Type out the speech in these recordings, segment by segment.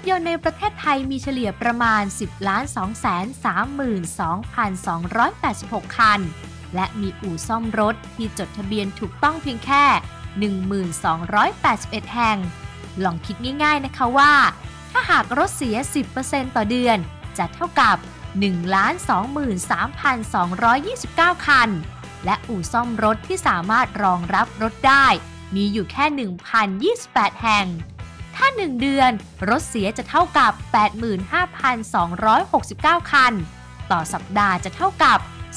ยนต์ในประเทศไทยมีเฉลี่ยประมาณ 10,232,286 คันและมีอู่ซ่อมรถที่จดทะเบียนถูกต้องเพียงแค่ 1,281 แห่งลองคิดง่ายๆนะคะว่าถ้าหากรถเสีย 10% ต่อเดือนจะเท่ากับ 1,23,229 คันและอู่ซ่อมรถที่สามารถรองรับรถได้มีอยู่แค่ 1,028 แห่งถ้า1เดือนรถเสียจะเท่ากับ 85,269 คันต่อสัปดาห์จะเท่ากับ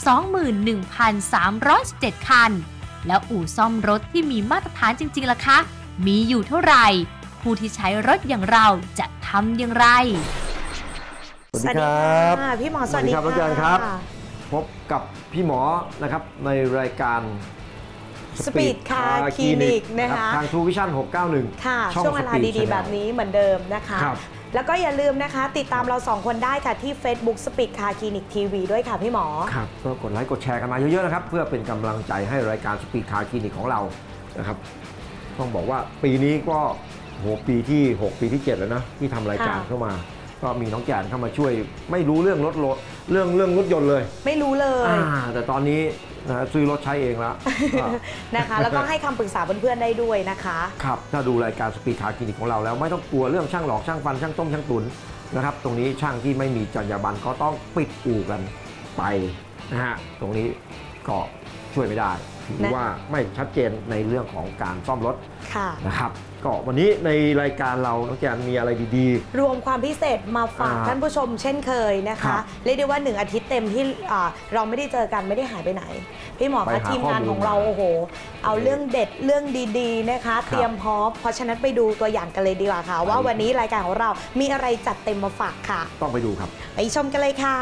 21,317 คันแล้วอู่ซ่อมรถที่มีมาตรฐานจริงๆล่ะคะมีอยู่เท่าไหร่ผู้ที่ใช้รถอย่างเราจะทำอย่างไรสวัสดีครับพี่หมอสวัสดีครับน้องแจนครับพบกับพี่หมอนะครับในรายการสปีดคาร์คลินิกนะคะทางทูวิชั่น691 ค่ะช่วงเวลาดีๆแบบนี้เหมือนเดิมนะคะแล้วก็อย่าลืมนะคะติดตามเรา2คนได้ค่ะที่ Facebook Speed Car Clinic TV ด้วยค่ะพี่หมอครับก็กดไลค์กดแชร์กันมาเยอะๆนะครับเพื่อเป็นกำลังใจให้รายการ Speed Car Clinic ของเรานะครับต้องบอกว่าปีนี้ก็ปีที่6ปีที่7แล้วนะที่ทำรายการเข้ามาก็มีน้องแจนเข้ามาช่วยไม่รู้เรื่องรถเรื่องรถยนต์เลยไม่รู้เลยแต่ตอนนี้ซื้อรถใช้เองแล้วนะคะแล้วก็ให้คำปรึกษาเพื่อนๆได้ด้วยนะคะครับถ้าดูรายการสปีดคาร์คลินิกของเราแล้วไม่ต้องกลัวเรื่องช่างหลอกช่างฟันช่างต้มช่างตุ๋นนะครับตรงนี้ช่างที่ไม่มีจรรยาบรรณก็ต้องปิดอู่กันไปนะฮะตรงนี้ก็ช่วยไม่ได้ถือว่าไม่ชัดเจนในเรื่องของการซ่อมรถนะครับก็วันนี้ในรายการเราน้องแจนมีอะไรดีๆรวมความพิเศษมาฝากท่านผู้ชมเช่นเคยนะคะเรียกได้ว่า1อาทิตย์เต็มที่เราไม่ได้เจอกันไม่ได้หายไปไหนพี่หมอคะทีมงานของเราโอ้โหเอาเรื่องเด็ดเรื่องดีๆนะคะเตรียมพร้อมเพราะฉะนั้นไปดูตัวอย่างกันเลยดีกว่าค่ะว่าวันนี้รายการของเรามีอะไรจัดเต็มมาฝากค่ะต้องไปดูครับไปชมกันเลยค่ะ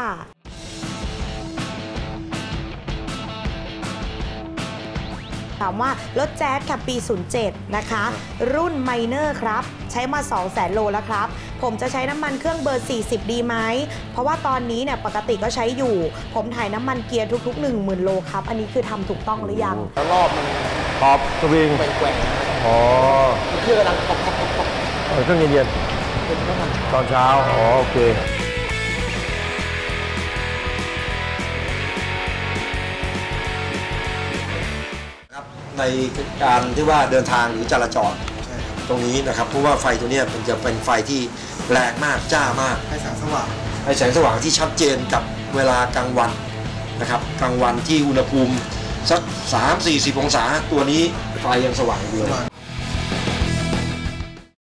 ถามว่ารถแจ๊สค่ะปี 07 นะคะรุ่นไมเนอร์ครับใช้มา 200,000 โลแล้วครับผมจะใช้น้ำมันเครื่องเบอร์ 40 ดีไหมเพราะว่าตอนนี้เนี่ยปกติก็ใช้อยู่ผมถ่ายน้ำมันเกียร์ทุกๆ 10,000 โลครับอันนี้คือทำถูกต้องหรือยังแล้วรอบมันตอบสวิงแกว่งอ๋อเครื่องดังเครื่องเย็นๆตอนเช้าอ๋อโอเคในการที่ว่าเดินทางหรือจราจรตรงนี้นะครับเพราะว่าไฟตัวนี้มันจะเป็นไฟที่แรงมากจ้ามากให้แสงสว่างที่ชัดเจนกับเวลากลางวันนะครับกลางวันที่อุณหภูมิสัก 30-40 องศาตัวนี้ไฟยังสว่างอยู่เลย